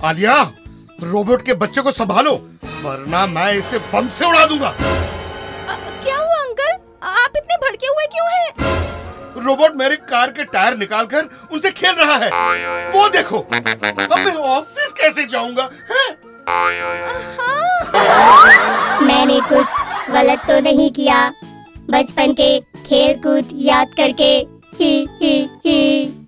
Alia, robot के बच्चे को संभालो वरना मैं इसे बम से उड़ा दूंगा। क्या हुआ अंकल, आप इतने भड़के हुए क्यों हैं? रोबोट मेरी कार के टायर निकालकर उनसे खेल रहा है। वो देखो, अब मैं ऑफिस कैसे जाऊंगा? मैंने कुछ गलत तो नहीं किया, बचपन के खेल कूद याद करके ही।